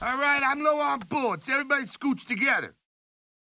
All right, I'm low on bullets. Everybody scooch together.